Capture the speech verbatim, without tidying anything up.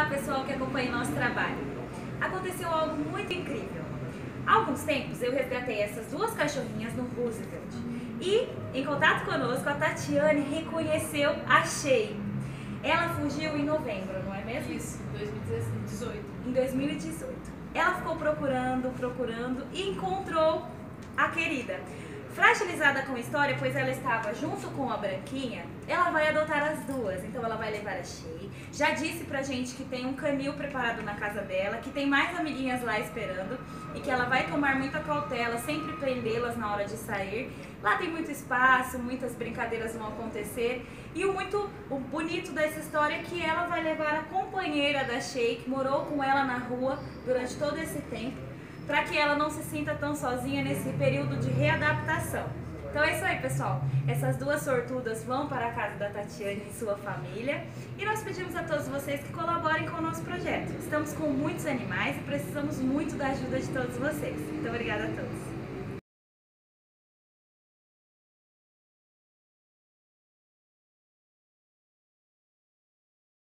Olá pessoal que acompanha o nosso trabalho. Aconteceu algo muito incrível. Há alguns tempos eu resgatei essas duas cachorrinhas no Roosevelt e, em contato conosco, a Tatiane reconheceu a Shea. Ela fugiu em novembro, não é mesmo? Isso, em dois mil e dezoito. Em dois mil e dezoito. Ela ficou procurando, procurando e encontrou a querida. Fragilizada com a história, pois ela estava junto com a Branquinha, ela vai adotar as duas. Então ela vai levar a Shea. Já disse pra gente que tem um canil preparado na casa dela, que tem mais amiguinhas lá esperando e que ela vai tomar muita cautela, sempre prendê-las na hora de sair. Lá tem muito espaço, muitas brincadeiras vão acontecer. E o muito o bonito dessa história é que ela vai levar a companheira da Shea, que morou com ela na rua durante todo esse tempo, para que ela não se sinta tão sozinha nesse período de readaptação. Então é isso aí, pessoal. Essas duas sortudas vão para a casa da Tatiane e sua família. E nós pedimos a todos vocês que colaborem com o nosso projeto. Estamos com muitos animais e precisamos muito da ajuda de todos vocês. Muito obrigada a todos.